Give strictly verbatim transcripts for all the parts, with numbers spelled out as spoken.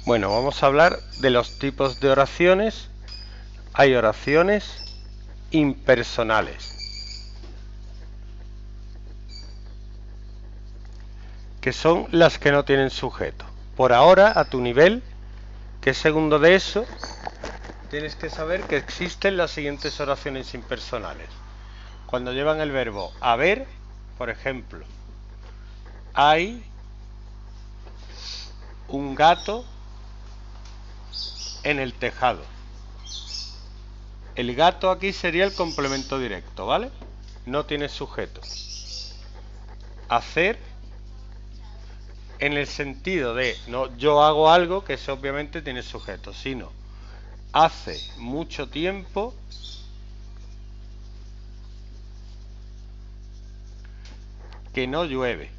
Bueno, vamos a hablar de los tipos de oraciones. Hay oraciones impersonales, que son las que no tienen sujeto. Por ahora, a tu nivel, que es segundo de eso, tienes que saber que existen las siguientes oraciones impersonales. Cuando llevan el verbo haber, por ejemplo, hay un gato en el tejado. El gato aquí sería el complemento directo, ¿vale? No tiene sujeto. Hacer, en el sentido de no yo hago algo, que eso obviamente tiene sujeto, sino hace mucho tiempo que no llueve.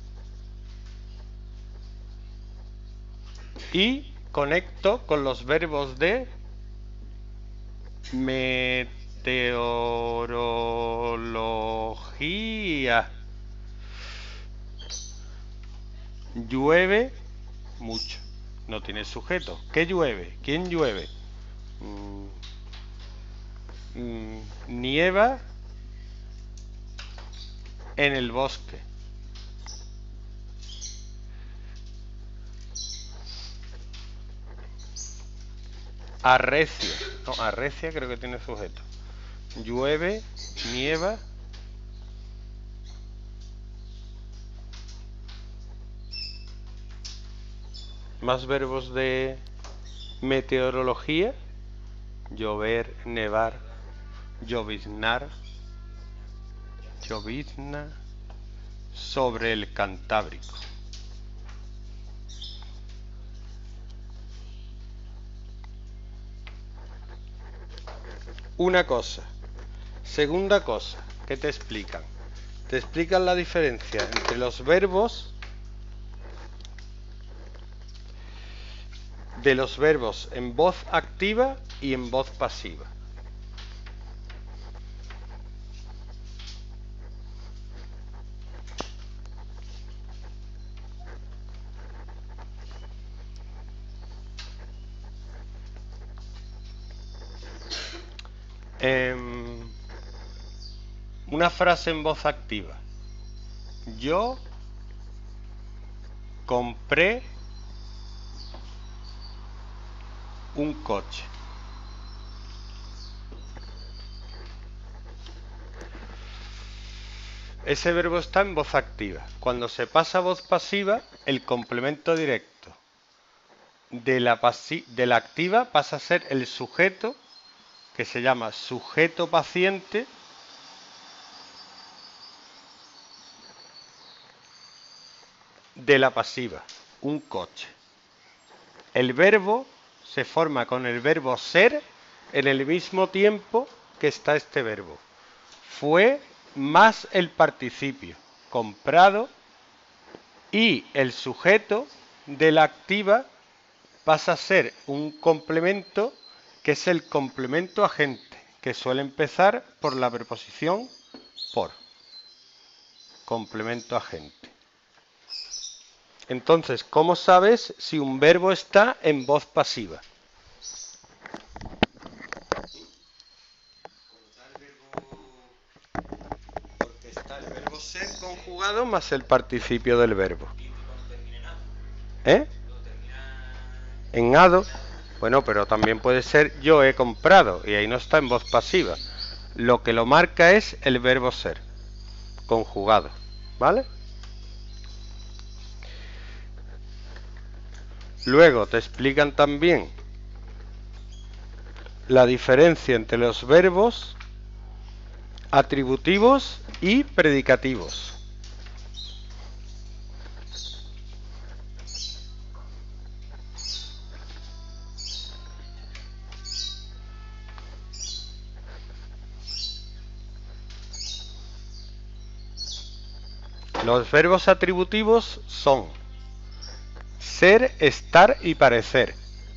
Y conecto con los verbos de meteorología. Llueve mucho. No tiene sujeto. ¿Qué llueve? ¿Quién llueve? Mm, mm, nieva en el bosque. Arrecia. No, arrecia creo que tiene sujeto. Llueve, nieva. Más verbos de meteorología. Llover, nevar, lloviznar, llovizna, sobre el Cantábrico. Una cosa. Segunda cosa, ¿qué te explican? Te explican la diferencia entre los verbos de los verbos en voz activa y en voz pasiva. Eh, una frase en voz activa. Yo compré un coche. Ese verbo está en voz activa. Cuando se pasa a voz pasiva, el complemento directo de la, pasi- de la activa pasa a ser el sujeto, que se llama sujeto paciente, de la pasiva, un coche. El verbo se forma con el verbo ser en el mismo tiempo que está este verbo. Fue más el participio, comprado, y el sujeto de la activa pasa a ser un complemento que es el complemento agente, que suele empezar por la preposición por. Complemento agente. Entonces, ¿cómo sabes si un verbo está en voz pasiva? Porque está el verbo ser conjugado más el participio del verbo. ¿Eh? En ado. Bueno, pero también puede ser yo he comprado y ahí no está en voz pasiva. Lo que lo marca es el verbo ser conjugado, ¿vale? Luego te explican también la diferencia entre los verbos atributivos y predicativos. Los verbos atributivos son ser, estar y parecer.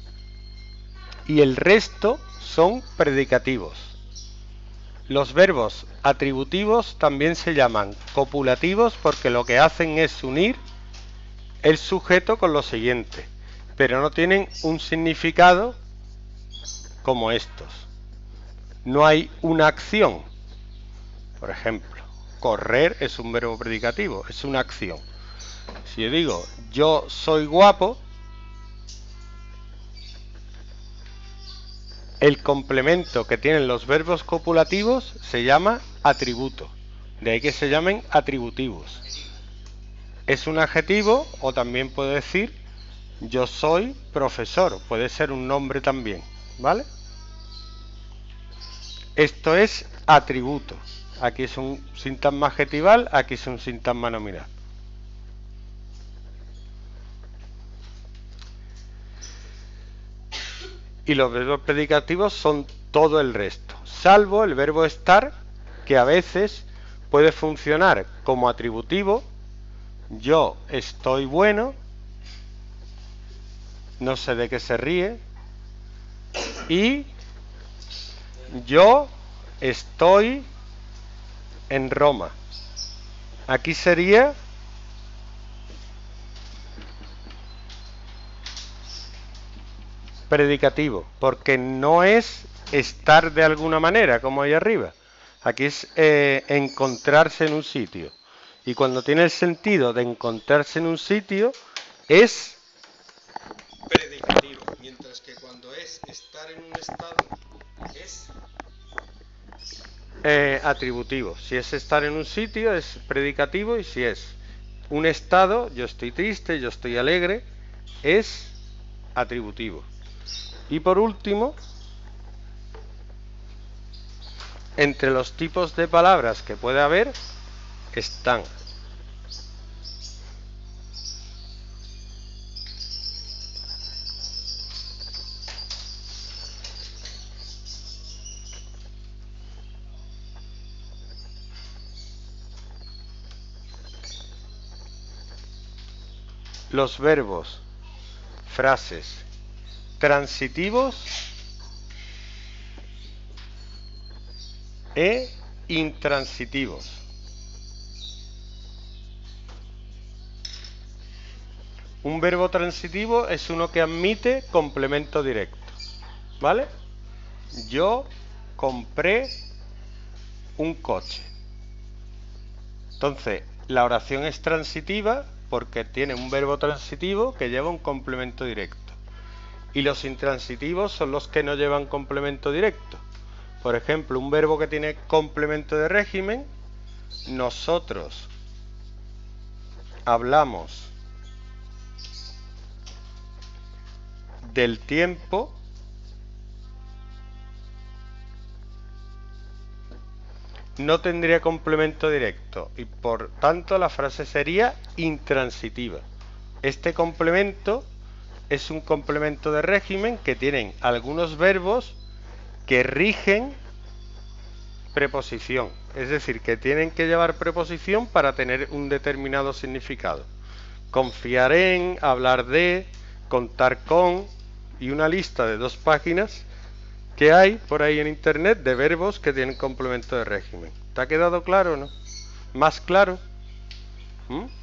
Y el resto son predicativos. Los verbos atributivos también se llaman copulativos porque lo que hacen es unir el sujeto con lo siguiente. pero no tienen un significado como estos. No hay una acción. Por ejemplo, correr es un verbo predicativo, es una acción. Si yo digo yo soy guapo, el complemento que tienen los verbos copulativos se llama atributo. De ahí que se llamen atributivos. Es un adjetivo, o también puedo decir yo soy profesor. Puede ser un nombre también, ¿vale? Esto es atributo. Aquí es un sintagma adjetival, aquí es un sintagma nominal. Y los verbos predicativos son todo el resto, salvo el verbo estar, que a veces puede funcionar como atributivo. Yo estoy bueno, no sé de qué se ríe, y yo estoy en Roma. Aquí sería predicativo, porque no es estar de alguna manera, como ahí arriba. Aquí es eh, encontrarse en un sitio. Y cuando tiene el sentido de encontrarse en un sitio, es predicativo. Mientras que cuando es estar en un estado, es eh, atributivo. Si es estar en un sitio, es predicativo. Y si es un estado, yo estoy triste, yo estoy alegre, es atributivo. Y por último, entre los tipos de palabras que puede haber están los verbos, frases transitivos e intransitivos. Un verbo transitivo es uno que admite complemento directo, ¿vale? Yo compré un coche. Entonces, la oración es transitiva porque tiene un verbo transitivo que lleva un complemento directo. Y los intransitivos son los que no llevan complemento directo. Por ejemplo, un verbo que tiene complemento de régimen, nosotros hablamos del tiempo no tendría complemento directo y por tanto la frase sería intransitiva. Este complemento es un complemento de régimen que tienen algunos verbos que rigen preposición, es decir, que tienen que llevar preposición para tener un determinado significado. Confiar en, hablar de, contar con, y una lista de dos páginas que hay por ahí en internet de verbos que tienen complemento de régimen. ¿Te ha quedado claro o no? ¿Más claro? ¿Mm?